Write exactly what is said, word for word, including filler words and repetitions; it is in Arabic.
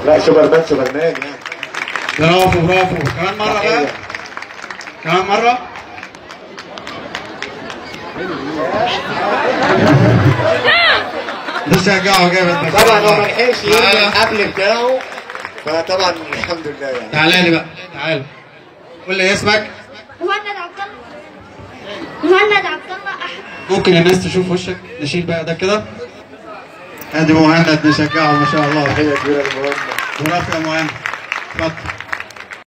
لا سوبرمان سوبرمان يعني. برافو برافو. كمان مرة بقى. كمان مرة. نشجعه جامد. طبعا هو ما لحقش يرمي الحبل بتاعه، فطبعا الحمد لله يعني. تعالى لي بقى، تعالى. قول لي اسمك. مهند عبد الله. مهند عبد الله احمد. ممكن الناس تشوف وشك؟ نشيل بقى ده كده. ادي مهند نشجعه ما شاء الله. تحية كبيرة لمهند. برافو يا مهند. اتفضل.